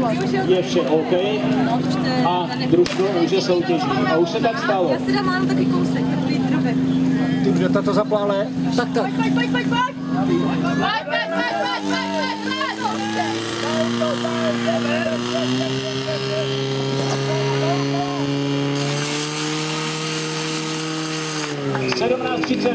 je vše OK a družstvo může soutěžit. A už se tak stalo. Já si dám mám takový kousek, takový drobek. Ty už to zaplále. Tak. Pojď. Pojď. 17:30.